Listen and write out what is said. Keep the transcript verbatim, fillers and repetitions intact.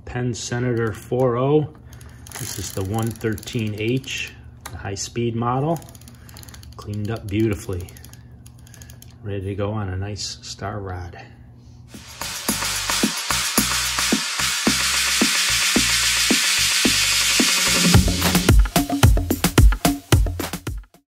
Penn Senator four oh. This is the one thirteen H, the high-speed model. Cleaned up beautifully. Ready to go on a nice star rod.